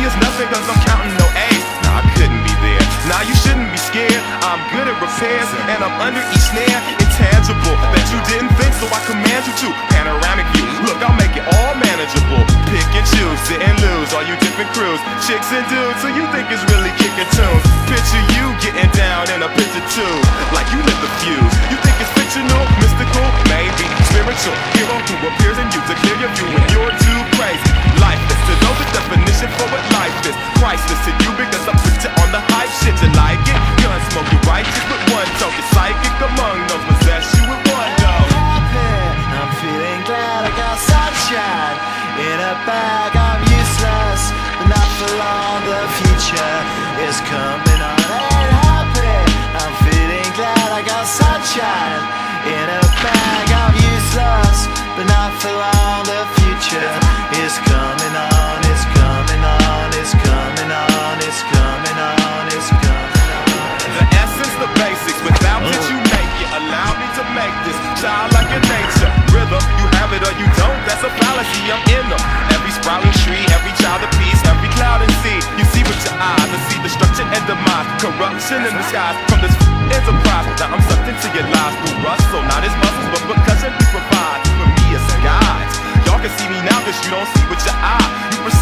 is nothing cause I'm counting no A's. Nah, I couldn't be there. Nah, you shouldn't be scared. I'm good at repairs and I'm under each snare. Intangible that you didn't think, so I command you to. Panoramic view, look, I'll make it all manageable. Pick and choose, sit and lose, all you different crews, chicks and dudes, so you think it's really kicking tunes. Picture you getting down in a picture too, like you lit the fuse. You think it's fictional, mystical, maybe spiritual. Hero who appears in you to clear your view when you're too crazy. Lifeless to know the definition for what life is. Priceless to you because I put you on the hype shit. You like it? Gun smoke, you righteous with one toke. You're psychic among those possess you with one dog. I'm feeling glad I got sunshine in a bag. I'm useless, but not for long. The future is coming on. Ain't happy. I'm feeling glad I got sunshine in a bag. I'm useless, but not for long. The future is coming on. It's coming on. It's coming on. It's coming on. It's coming on. The essence, the basics. Without it, you make it. Allow me to make this child like your nature. Rhythm, you have it or you don't. That's a fallacy. I'm in them. Every sprouting tree, every child of peace, every cloud and sea. You see with your eyes and see destruction and demise. Corruption in the skies from this enterprise. Now I'm sucked into your lies through rust, so not his muscles, but percussion he provides. For me, it's a guide. Y'all can see me now, cause you don't see with your eye. You